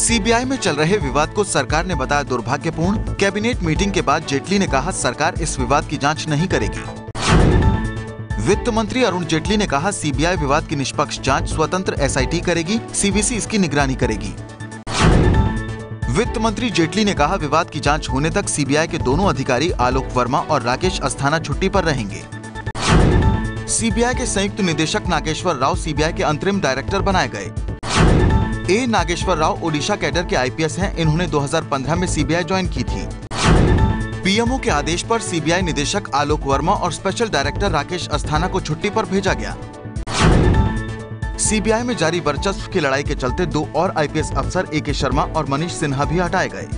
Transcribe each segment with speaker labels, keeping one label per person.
Speaker 1: CBI में चल रहे विवाद को सरकार ने बताया दुर्भाग्यपूर्ण। कैबिनेट मीटिंग के बाद जेटली ने कहा सरकार इस विवाद की जांच नहीं करेगी। वित्त मंत्री अरुण जेटली ने कहा सीबीआई विवाद की निष्पक्ष जांच स्वतंत्र एसआईटी करेगी, सीवीसी इसकी निगरानी करेगी। वित्त मंत्री जेटली ने कहा विवाद की जांच होने तक सीबीआई के दोनों अधिकारी आलोक वर्मा और राकेश अस्थाना छुट्टी पर रहेंगे। सीबीआई के संयुक्त निदेशक नागेश्वर राव सीबीआई के अंतरिम डायरेक्टर बनाए गए। ए नागेश्वर राव ओडिशा कैडर के आईपीएस हैं। इन्होंने 2015 में सीबीआई ज्वाइन की थी। पीएमओ के आदेश पर सीबीआई निदेशक आलोक वर्मा और स्पेशल डायरेक्टर राकेश अस्थाना को छुट्टी पर भेजा गया। सीबीआई में जारी वर्चस्व की लड़ाई के चलते 2 और आईपीएस अफसर ए.के. शर्मा और मनीष सिन्हा भी हटाए गए।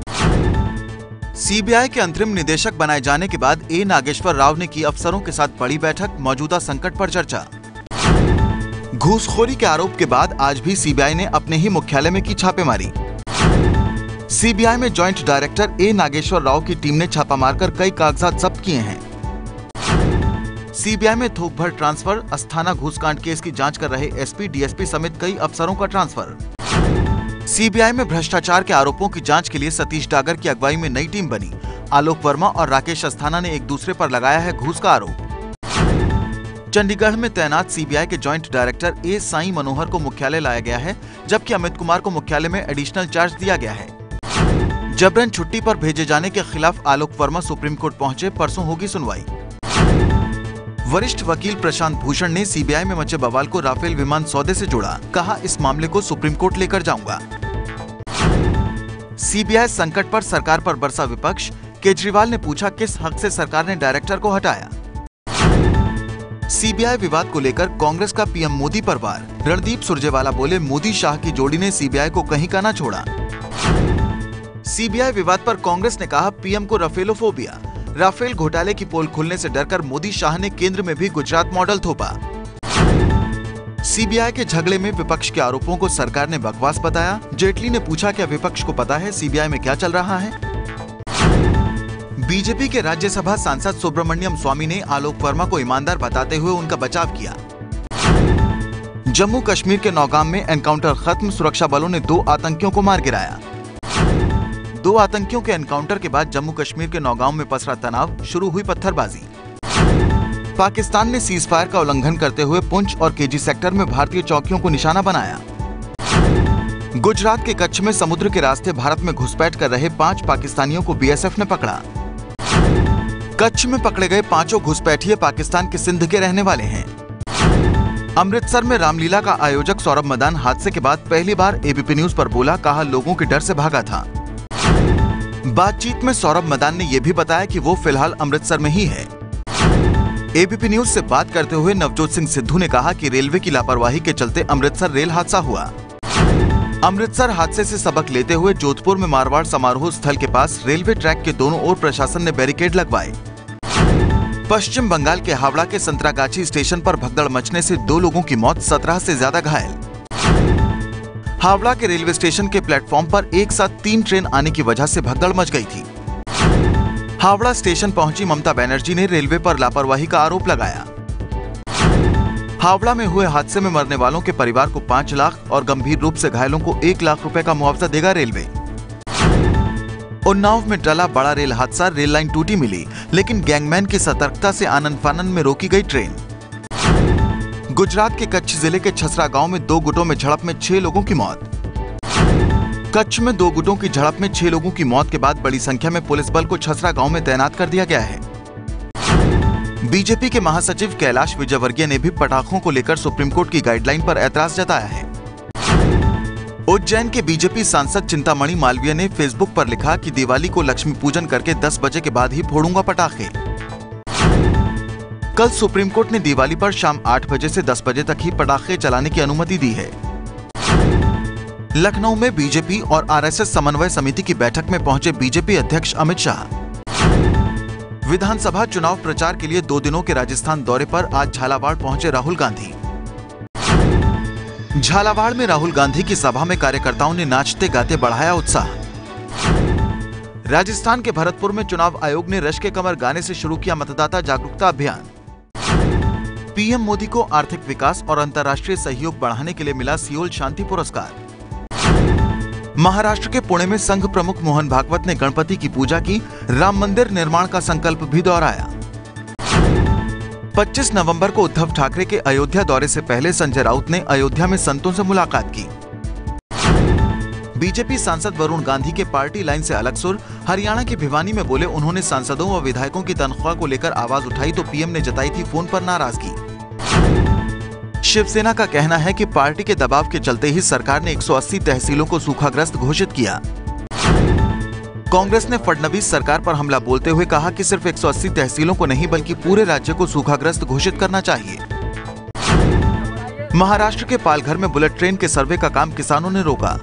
Speaker 1: सीबीआई के अंतरिम निदेशक बनाए जाने के बाद ए नागेश्वर राव ने की अफसरों के साथ बड़ी बैठक, मौजूदा संकट पर चर्चा। घूसखोरी के आरोप के बाद आज भी सीबीआई ने अपने ही मुख्यालय में की छापेमारी। सीबीआई में joint director A Nageswara Rao की टीम ने छापा मारकर कई कागजात जब्त किए हैं। सीबीआई में थोक भर ट्रांसफर, अस्थाना घूसकांड केस की जांच कर रहे एसपी, डीएसपी समेत कई अफसरों का ट्रांसफर। सीबीआई में भ्रष्टाचार के आरोपों की जांच के लिए सतीश डागर की अगुवाई में नई टीम बनी। आलोक वर्मा और राकेश अस्थाना ने एक दूसरे पर लगाया है घूस का आरोप। चंडीगढ़ में तैनात सीबीआई के joint director A Sai Manohar को मुख्यालय लाया गया है, जबकि अमित कुमार को मुख्यालय में एडिशनल चार्ज दिया गया है। जबरन छुट्टी पर भेजे जाने के खिलाफ आलोक वर्मा सुप्रीम कोर्ट पहुंचे, परसों होगी सुनवाई। वरिष्ठ वकील प्रशांत भूषण ने सीबीआई में मचे बवाल को राफेल विमान सौदे से जोड़ा, कहा इस मामले को सुप्रीम कोर्ट लेकर जाऊंगा। सीबीआई संकट पर सरकार पर बरसा विपक्ष। केजरीवाल ने पूछा किस हक से सरकार ने डायरेक्टर को हटाया। सीबीआई विवाद को लेकर कांग्रेस का पीएम मोदी पर वार। रणदीप सुरजेवाला बोले मोदी शाह की जोड़ी ने सीबीआई को कहीं का ना छोड़ा। सीबीआई विवाद पर कांग्रेस ने कहा पीएम को राफेलोफोबिया। राफेल घोटाले की पोल खुलने से डरकर मोदी शाह ने केंद्र में भी गुजरात मॉडल थोपा। सीबीआई के झगड़े में विपक्ष के आरोपों को सरकार ने बकवास बताया। जेटली ने पूछा क्या विपक्ष को पता है सीबीआई में क्या चल रहा है। बीजेपी के राज्यसभा सांसद सुब्रमण्यम स्वामी ने आलोक वर्मा को ईमानदार बताते हुए उनका बचाव किया। जम्मू कश्मीर के नौगाम में एनकाउंटर खत्म, सुरक्षा बलों ने 2 आतंकियों को मार गिराया। 2 आतंकियों के एनकाउंटर के बाद जम्मू कश्मीर के नौगांव में पसरा तनाव, शुरू हुई पत्थरबाजी। पाकिस्तान ने सीज फायर का उल्लंघन करते हुए पुंछ और केजी सेक्टर में भारतीय चौकियों को निशाना बनाया। गुजरात के कच्छ में समुद्र के रास्ते भारत में घुसपैठ कर रहे 5 पाकिस्तानियों को बीएसएफ ने पकड़ा। कच्छ में पकड़े गए 5 घुसपैठिए पाकिस्तान के सिंध के रहने वाले हैं। अमृतसर में रामलीला का आयोजक सौरभ मदान हादसे के बाद पहली बार एबीपी न्यूज पर बोला, कहा लोगों के डर से भागा था। बातचीत में सौरभ मदान ने यह भी बताया कि वो फिलहाल अमृतसर में ही है। एबीपी न्यूज से बात करते हुए नवजोत सिंह सिद्धू ने कहा कि रेलवे की लापरवाही के चलते अमृतसर रेल हादसा हुआ। अमृतसर हादसे से सबक लेते हुए जोधपुर में मारवाड़ समारोह स्थल के पास रेलवे ट्रैक के दोनों ओर प्रशासन ने बैरिकेड लगवाए। पश्चिम बंगाल के हावड़ा के संतरागाछी स्टेशन पर भगदड़ मचने से 2 लोगों की मौत, 17 से ज्यादा घायल। हावड़ा के रेलवे स्टेशन के प्लेटफॉर्म पर एक साथ 3 ट्रेन आने की वजह से भगदड़ मच गई थी। हावड़ा स्टेशन पहुंची ममता बनर्जी ने रेलवे पर लापरवाही का आरोप लगाया। हावड़ा में हुए हादसे में मरने वालों के परिवार को 5 लाख और गंभीर रूप से घायलों को 1 लाख रुपए का मुआवजा देगा रेलवे। उन्नाव में टला बड़ा रेल हादसा, रेल लाइन टूटी मिली, लेकिन गैंगमैन की सतर्कता से आनन फानन में रोकी गई ट्रेन। गुजरात के कच्छ जिले के छसरा गांव में 2 गुटों में झड़प में 6 लोगों की मौत। कच्छ में 2 गुटों की झड़प में 6 लोगों की मौत के बाद बड़ी संख्या में पुलिस बल को छसरा गांव में तैनात कर दिया गया है। बीजेपी के महासचिव कैलाश विजयवर्गीय ने भी पटाखों को लेकर सुप्रीम कोर्ट की गाइडलाइन पर ऐतराज जताया है। उज्जैन के बीजेपी सांसद चिंतामणि मालवीय ने फेसबुक पर लिखा कि दिवाली को लक्ष्मी पूजन करके 10 बजे के बाद ही फोड़ूंगा पटाखे। कल सुप्रीम कोर्ट ने दिवाली पर शाम 8 बजे से 10 बजे तक ही पटाखे चलाने की अनुमति दी है। लखनऊ में बीजेपी और आरएसएस समन्वय समिति की बैठक में पहुंचे बीजेपी अध्यक्ष अमित शाह। विधानसभा चुनाव प्रचार के लिए 2 दिनों के राजस्थान दौरे पर आज झालावाड़ पहुंचे राहुल गांधी। झालावाड़ में राहुल गांधी की सभा में कार्यकर्ताओं ने नाचते गाते बढ़ाया उत्साह। राजस्थान के भरतपुर में चुनाव आयोग ने रश के कमर गाने से शुरू किया मतदाता जागरूकता अभियान। पीएम मोदी को आर्थिक विकास और अंतर्राष्ट्रीय सहयोग बढ़ाने के लिए मिला सियोल शांति पुरस्कार। महाराष्ट्र के पुणे में संघ प्रमुख मोहन भागवत ने गणपति की पूजा की, राम मंदिर निर्माण का संकल्प भी दोहराया। 25 नवंबर को उद्धव ठाकरे के अयोध्या दौरे से पहले संजय राउत ने अयोध्या में संतों से मुलाकात की। बीजेपी सांसद वरुण गांधी के पार्टी लाइन से अलग सुर, हरियाणा के भिवानी में बोले उन्होंने सांसदों व विधायकों की तनख्वाह को लेकर आवाज उठाई तो पीएम ने जताई थी फोन पर नाराजगी। शिवसेना का कहना है कि पार्टी के दबाव के चलते ही सरकार ने 180 तहसीलों को सूखाग्रस्त घोषित किया। कांग्रेस ने फडणवीस सरकार पर हमला बोलते हुए कहा कि सिर्फ 180 तहसीलों को नहीं बल्कि पूरे राज्य को सूखाग्रस्त घोषित करना चाहिए। महाराष्ट्र के पालघर में बुलेट ट्रेन के सर्वे का काम किसानों ने रोका।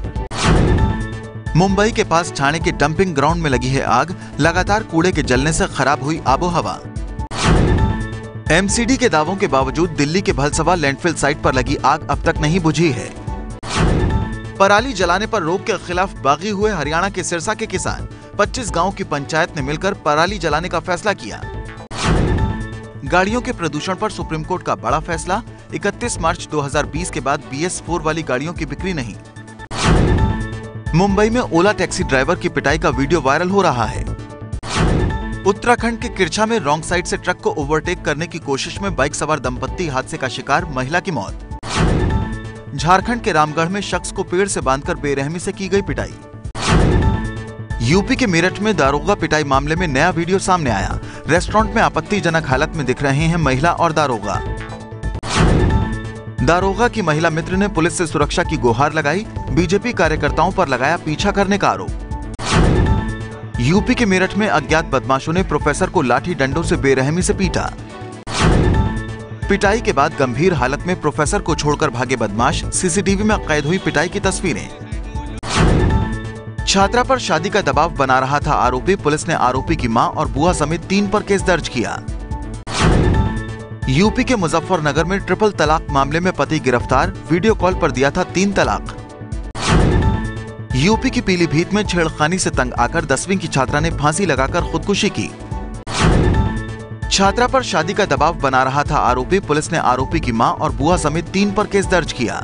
Speaker 1: मुंबई के पास ठाणे के डंपिंग ग्राउंड में लगी है आग, लगातार कूड़े के जलने से खराब हुई आबोहवा। एमसीडी के दावों के बावजूद दिल्ली के भलसवा लैंडफिल साइट पर लगी आग अब तक नहीं बुझी है। पराली जलाने पर रोक के खिलाफ बागी हुए हरियाणा के सिरसा के किसान, 25 गांवों की पंचायत ने मिलकर पराली जलाने का फैसला किया। गाड़ियों के प्रदूषण पर सुप्रीम कोर्ट का बड़ा फैसला, 31 मार्च 2020 के बाद BS4 वाली गाड़ियों की बिक्री नहीं। मुंबई में ओला टैक्सी ड्राइवर की पिटाई का वीडियो वायरल हो रहा है। उत्तराखंड के किरछा में रॉन्ग साइड से ट्रक को ओवरटेक करने की कोशिश में बाइक सवार दंपत्ति हादसे का शिकार, महिला की मौत। झारखंड के रामगढ़ में शख्स को पेड़ से बांधकर बेरहमी से की गई पिटाई। यूपी के मेरठ में दारोगा पिटाई मामले में नया वीडियो सामने आया। रेस्टोरेंट में आपत्तिजनक हालत में दिख रहे हैं महिला और दारोगा। दारोगा की महिला मित्र ने पुलिस से सुरक्षा की गुहार लगाई, बीजेपी कार्यकर्ताओं पर लगाया पीछा करने का आरोप। यूपी के मेरठ में अज्ञात बदमाशों ने प्रोफेसर को लाठी डंडों से बेरहमी से पीटा। पिटाई के बाद गंभीर हालत में प्रोफेसर को छोड़कर भागे बदमाश, सीसीटीवी में कैद हुई पिटाई की तस्वीरें। छात्रा पर शादी का दबाव बना रहा था आरोपी, पुलिस ने आरोपी की मां और बुआ समेत 3 पर केस दर्ज किया। यूपी के मुजफ्फरनगर में ट्रिपल तलाक मामले में पति गिरफ्तार, वीडियो कॉल पर दिया था 3 तलाक। यूपी की पीलीभीत में छेड़खानी से तंग आकर 10वीं की छात्रा ने फांसी लगाकर खुदकुशी की। छात्रा पर शादी का दबाव बना रहा था आरोपी, पुलिस ने आरोपी की मां और बुआ समेत 3 पर केस दर्ज किया।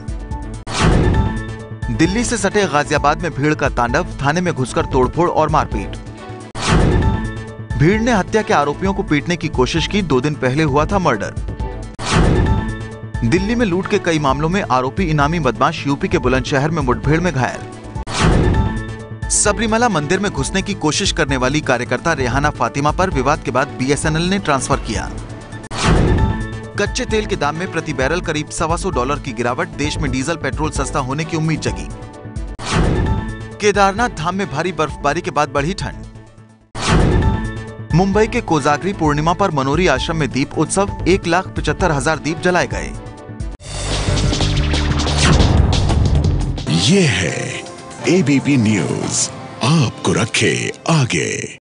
Speaker 1: दिल्ली से सटे गाजियाबाद में भीड़ का तांडव, थाने में घुसकर तोड़फोड़ और मारपीट। भीड़ ने हत्या के आरोपियों को पीटने की कोशिश की, 2 दिन पहले हुआ था मर्डर। दिल्ली में लूट के कई मामलों में आरोपी इनामी बदमाश यूपी के बुलंदशहर में मुठभेड़ में घायल। सबरीमला मंदिर में घुसने की कोशिश करने वाली कार्यकर्ता रेहाना फातिमा पर विवाद के बाद BSNL ने ट्रांसफर किया। कच्चे तेल के दाम में प्रति बैरल करीब $125 की गिरावट, देश में डीजल पेट्रोल सस्ता होने की उम्मीद जगी। केदारनाथ धाम में भारी बर्फबारी के बाद बढ़ी ठंड। मुंबई के कोजागरी पूर्णिमा पर मनोरी आश्रम में दीप उत्सव, 1,75,000 दीप जलाए गए।
Speaker 2: ये है ABP न्यूज, आपको रखे आगे।